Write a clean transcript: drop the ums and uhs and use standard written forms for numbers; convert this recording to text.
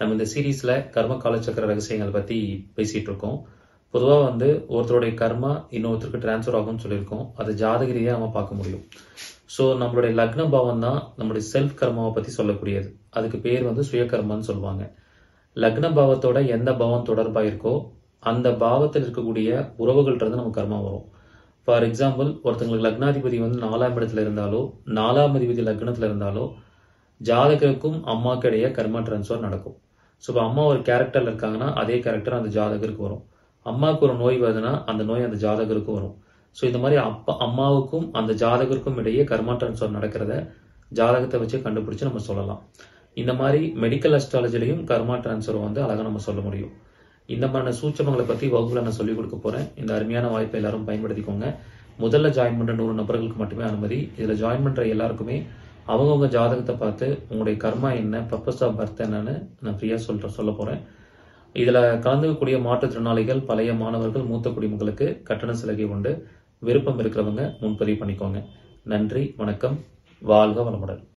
நம்ம இந்த சீரீஸ்ல கர்ம காலச்சக்கர ரகசியங்கள் பத்தி பேசிட்டு இருக்கோம். பொதுவா ஒருத்தருடைய கர்மா இன்னொருத்தருக்கு டிரான்ஸ்ஃபர் ஆகும்னு சொல்லியிருக்கோம். அது ஜாதக ரீதியா நம்ம பார்க்க முடியும். ஸோ நம்மளுடைய லக்ன பாவம் தான் நம்மளுடைய செல்ஃப் கர்மாவை பத்தி சொல்லக்கூடியது. அதுக்கு பேர் சுய கர்மான்னு சொல்லுவாங்க. லக்ன பாவத்தோட எந்த பாவம் தொடர்பா இருக்கோ அந்த பாவத்தில் இருக்கக்கூடிய உறவுகள்ன்றது நம்ம கர்மா வரும். ஃபார் எக்ஸாம்பிள், ஒருத்தங்களுக்கு லக்னாதிபதி 4ஆம் இடத்துல இருந்தாலோ 4ஆம் அதிபதி லக்னத்துல இருந்தாலோ ஜாதகருக்கும் அம்மாவுக்கு இடையே கர்மா டிரான்ஸ்ஃபர் நடக்கும். ஸோ இப்போ அம்மா ஒரு கேரக்டர்ல இருக்காங்கன்னா அதே கேரக்டர் அந்த ஜாதகருக்கு வரும். அம்மாவுக்கு ஒரு நோய் வருதுன்னா அந்த நோய் அந்த ஜாதகருக்கும் வரும். ஸோ இந்த மாதிரி அம்மாவுக்கும் அந்த ஜாதகருக்கும் இடையே கர்மா டிரான்ஸ்ஃபர் நடக்கிறத ஜாதகத்தை வச்சு கண்டுபிடிச்சு நம்ம சொல்லலாம். இந்த மாதிரி மெடிக்கல் அஸ்ட்ராலஜிலையும் கர்மா டிரான்ஸ்ஃபர் அழகாக நம்ம சொல்ல முடியும். இந்த மாதிரியான சூட்சமங்களை பத்தி வகுப்புல நான் சொல்லிக் கொடுக்க போறேன். இந்த அருமையான வாய்ப்பை எல்லாரும் பயன்படுத்திக்கோங்க. முதல்ல ஜாயின் பண்ற 100 நபர்களுக்கு மட்டுமே அனுமதி. இதுல ஜாயின் பண்ற எல்லாருக்குமே அவங்கவுங்க ஜாதகத்தை பார்த்து உங்களுடைய கர்மா என்ன, பர்பஸ் ஆஃப் பர்த் என்னன்னு நான் ஃப்ரீயா சொல்ல போறேன். இதுல கலந்துக்கக்கூடிய மாற்றுத்திறனாளிகள், பழைய மாணவர்கள், மூத்த குடிமக்களுக்கு கட்டண சலுகை உண்டு. விருப்பம் இருக்கிறவங்க முன்பதிவு பண்ணிக்கோங்க. நன்றி, வணக்கம், வாழ்க வளமுடன்.